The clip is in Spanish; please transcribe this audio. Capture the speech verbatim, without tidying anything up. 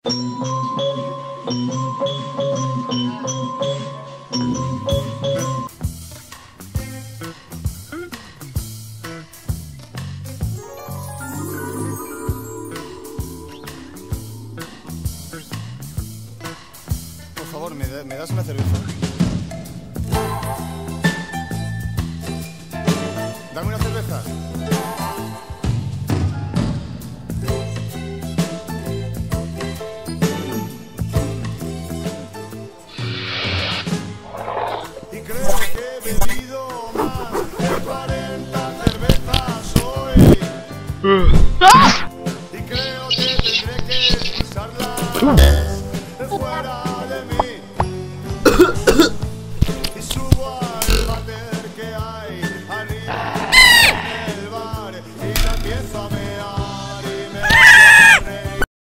Por favor, ¿me, da, ¿me das una cerveza? Dame una cerveza. Y creo que he bebido más de cuarenta cervezas hoy. Y creo que tendré que usarla.